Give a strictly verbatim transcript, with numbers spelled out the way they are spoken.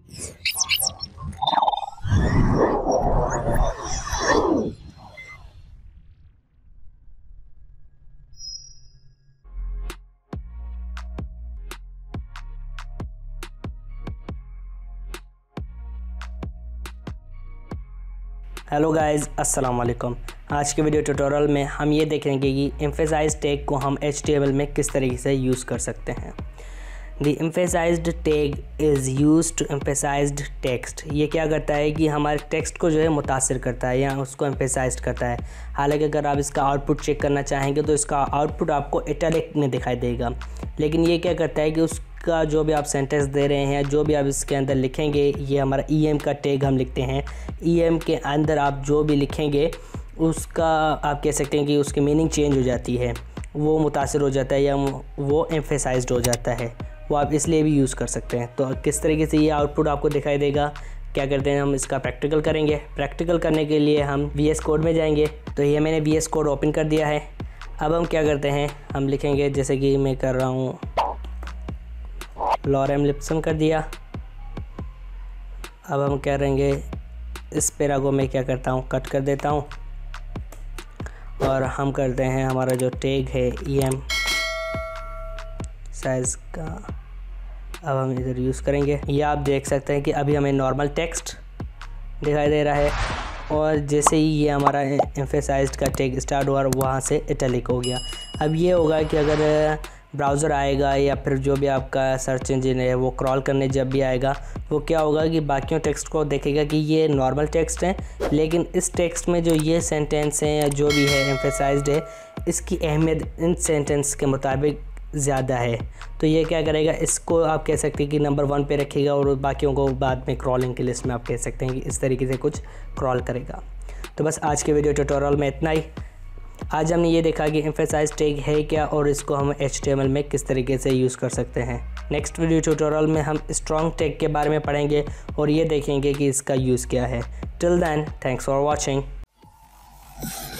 Hello guys, अस्सलाम वालेकुम। आज के वीडियो ट्यूटोरियल में हम ये देखेंगे कि एम्फेसाइज्ड टैग को हम एच टी एम एल में किस तरीके से यूज़ कर सकते हैं। The emphasized tag is used to emphasized text. ये क्या करता है कि हमारे टेक्स्ट को जो है मुतासिर करता है या उसको एम्फेसाइज्ड करता है। हालांकि अगर आप इसका आउटपुट चेक करना चाहेंगे तो इसका आउटपुट आपको इटैलिक में दिखाई देगा, लेकिन ये क्या करता है कि उस का जो भी आप सेंटेंस दे रहे हैं, जो भी आप इसके अंदर लिखेंगे, ये हमारा ई एम का टैग हम लिखते हैं। ई एम के अंदर आप जो भी लिखेंगे उसका आप कह सकते हैं कि उसकी मीनिंग चेंज हो जाती है, वो मुतासिर हो जाता है या वो एम्फेसाइज्ड हो जाता है। वो आप इसलिए भी यूज़ कर सकते हैं। तो किस तरीके से ये आउटपुट आपको दिखाई देगा, क्या करते हैं, हम इसका प्रैक्टिकल करेंगे। प्रैक्टिकल करने के लिए हम वी एस कोड में जाएंगे। तो ये मैंने वी एस कोड ओपन कर दिया है। अब हम क्या करते हैं, हम लिखेंगे, जैसे कि मैं कर रहा हूँ, लॉरेम लिप्सन कर दिया। अब हम क्या करेंगे, इस पैरा को मैं क्या करता हूँ, कट कर देता हूँ और हम करते हैं हमारा जो टैग है ई एम साइज़ का, अब हम इधर यूज़ करेंगे। ये आप देख सकते हैं कि अभी हमें नॉर्मल टेक्स्ट दिखाई दे रहा है और जैसे ही ये हमारा एम्फेसाइज्ड का टैग स्टार्ट हुआ वहाँ से इटैलिक हो गया। अब ये होगा कि अगर ब्राउज़र आएगा या फिर जो भी आपका सर्च इंजन है वो क्रॉल करने जब भी आएगा, वो क्या होगा कि बाकियों टेक्स्ट को देखेगा कि ये नॉर्मल टेक्स्ट है, लेकिन इस टेक्स्ट में जो ये सेंटेंस हैं या जो भी है एम्फेसाइज्ड है, इसकी अहमियत इन सेंटेंस के मुताबिक ज़्यादा है। तो ये क्या करेगा, इसको आप कह सकते हैं कि नंबर वन पे रखेगा और बाकियों को बाद में क्रॉलिंग की लिस्ट में आप कह सकते हैं कि इस तरीके से कुछ क्रॉल करेगा। तो बस आज के वीडियो ट्यूटोरियल में इतना ही। आज हमने ये देखा कि एम्फेसाइज टैग है क्या और इसको हम एच टी एम एल में किस तरीके से यूज़ कर सकते हैं। नेक्स्ट वीडियो ट्यूटोरियल में हम स्ट्रॉन्ग टैग के बारे में पढ़ेंगे और ये देखेंगे कि इसका यूज़ क्या है। Till then, thanks for watching.